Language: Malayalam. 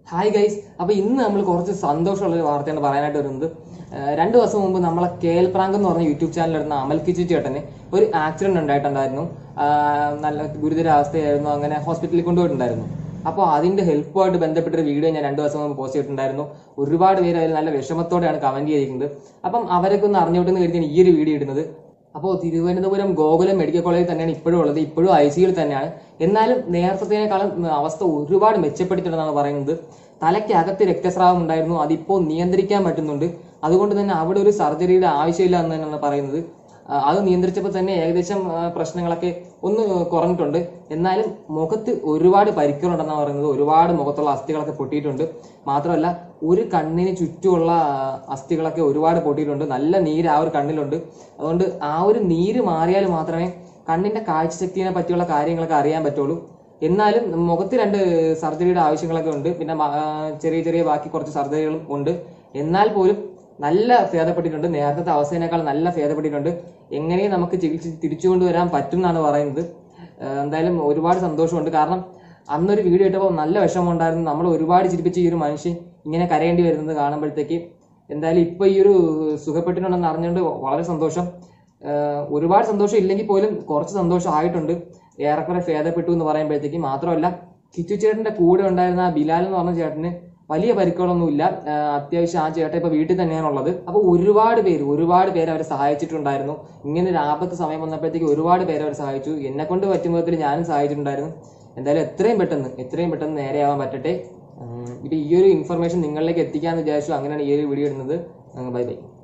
ഹായ് ഗൈസ്, അപ്പോൾ ഇന്ന് നമ്മൾ കുറച്ച് സന്തോഷമുള്ളൊരു വാർത്തയാണ് പറയാനായിട്ട് വരുന്നത്. 2 ദിവസം മുമ്പ് നമ്മളെ 𝐏𝐆 പ്രാങ്ക് എന്ന് പറഞ്ഞ യൂട്യൂബ് ചാനലിലിടുന്ന 𝐈𝐭'𝐳 ചേട്ടന് ഒരു ആക്സിഡന്റ് ഉണ്ടായിട്ടുണ്ടായിരുന്നു. നല്ല ഗുരുതരാവസ്ഥയായിരുന്നു. അങ്ങനെ ഹോസ്പിറ്റലിൽ കൊണ്ടുപോയിട്ടുണ്ടായിരുന്നു. അപ്പോൾ അതിന്റെ ഹെൽപ്പുമായിട്ട് ബന്ധപ്പെട്ടൊരു വീഡിയോ ഞാൻ 2 ദിവസം മുമ്പ് പോസ്റ്റ് ചെയ്തിട്ടുണ്ടായിരുന്നു. ഒരുപാട് പേര് അതിൽ നല്ല വിഷമത്തോടെയാണ് കമന്റ് ചെയ്തിരിക്കുന്നത്. അപ്പം അവരൊക്കെ ഒന്ന് അറിഞ്ഞോട്ടെന്ന് കരുതിയാണ് ഈ ഒരു വീഡിയോ ഇടുന്നത്. അപ്പോൾ തിരുവനന്തപുരം 𝐏𝐆 മെഡിക്കൽ കോളേജിൽ തന്നെയാണ് ഇപ്പോഴും ഉള്ളത്. ഇപ്പോഴും ICUയിൽ തന്നെയാണ്. എന്നാലും നേരത്തേക്കാളും അവസ്ഥ ഒരുപാട് മെച്ചപ്പെട്ടിട്ടുണ്ടെന്നാണ് പറയുന്നത്. തലയ്ക്കകത്ത് രക്തസ്രാവം ഉണ്ടായിരുന്നു, അതിപ്പോൾ നിയന്ത്രിക്കാൻ പറ്റുന്നുണ്ട്. അതുകൊണ്ട് തന്നെ അവിടെ ഒരു സർജറിയുടെ ആവശ്യമില്ല എന്ന് തന്നെയാണ് പറയുന്നത്. അത് നിയന്ത്രിച്ചപ്പോൾ തന്നെ ഏകദേശം പ്രശ്നങ്ങളൊക്കെ ഒന്ന് കുറഞ്ഞിട്ടുണ്ട്. എന്നാലും മുഖത്ത് ഒരുപാട് പരിക്കുകളുണ്ടെന്നാണ് പറയുന്നത്. ഒരുപാട് മുഖത്തുള്ള അസ്ഥികളൊക്കെ പൊട്ടിയിട്ടുണ്ട്. മാത്രമല്ല ഒരു കണ്ണിന് ചുറ്റുമുള്ള അസ്ഥികളൊക്കെ ഒരുപാട് പൊട്ടിയിട്ടുണ്ട്. നല്ല നീര് ആ ഒരു കണ്ണിലുണ്ട്. അതുകൊണ്ട് ആ ഒരു നീര് മാറിയാൽ മാത്രമേ കണ്ണിന്റെ കാഴ്ചശക്തിയെ പറ്റിയുള്ള കാര്യങ്ങളൊക്കെ അറിയാൻ പറ്റുള്ളൂ. എന്നാലും മുഖത്ത് 2 സർജറിയുടെ ആവശ്യങ്ങളൊക്കെ ഉണ്ട്. പിന്നെ ചെറിയ ചെറിയ ബാക്കി കുറച്ച് സർജറികളും ഉണ്ട്. എന്നാൽ പോലും നല്ല ഭേദപ്പെട്ടിട്ടുണ്ട്. നേരത്തെ അവസ്ഥയേക്കാൾ നല്ല ഭേദപ്പെട്ടിട്ടുണ്ട്. എങ്ങനെയും നമുക്ക് ചികിത്സിച്ച് തിരിച്ചു കൊണ്ടുവരാൻ പറ്റും എന്നാണ് പറയുന്നത്. എന്തായാലും ഒരുപാട് സന്തോഷമുണ്ട്. കാരണം അന്നൊരു വീഡിയോ ഇട്ടപ്പോൾ നല്ല വിഷമമുണ്ടായിരുന്നു. നമ്മൾ ഒരുപാട് ചിരിപ്പിച്ച് ഈ ഒരു മനുഷ്യൻ ഇങ്ങനെ കരയേണ്ടി വരുന്നത് കാണുമ്പോഴത്തേക്ക് എന്തായാലും ഇപ്പൊ ഈ ഒരു സുഖപ്പെട്ടിട്ടുണ്ടെന്ന് അറിഞ്ഞുകൊണ്ട് വളരെ സന്തോഷം. ഒരുപാട് സന്തോഷം ഇല്ലെങ്കിൽ പോലും കുറച്ച് സന്തോഷം ആയിട്ടുണ്ട്. ഏറെക്കുറെ ഭേദപ്പെട്ടു എന്ന് പറയുമ്പോഴത്തേക്ക്. മാത്രമല്ല കിച്ചു ചേട്ടന്റെ കൂടെ ഉണ്ടായിരുന്ന ബിലാൽ എന്ന് പറഞ്ഞ ചേട്ടന് വലിയ പരിക്കുകളൊന്നുമില്ല. അത്യാവശ്യം ആ ചേട്ടൻ ഇപ്പൊ വീട്ടിൽ തന്നെയാണുള്ളത്. അപ്പോൾ ഒരുപാട് പേര് അവരെ സഹായിച്ചിട്ടുണ്ടായിരുന്നു. ഇങ്ങനെ ഒരു ആപത്ത് സമയം വന്നപ്പോഴത്തേക്ക് ഒരുപാട് പേര് അവരെ സഹായിച്ചു. എന്നെ കൊണ്ട് പറ്റുന്ന വിധത്തിൽ ഞാനും സഹായിച്ചിട്ടുണ്ടായിരുന്നു. എന്തായാലും എത്രയും പെട്ടെന്ന് നേരെയാവാൻ പറ്റട്ടെ. ഇപ്പൊ ഈ ഒരു ഇൻഫർമേഷൻ നിങ്ങളിലേക്ക് എത്തിക്കാന്ന് വിചാരിച്ചു. അങ്ങനെയാണ് ഈ ഒരു വീഡിയോ ഇടുന്നത്. Bye by.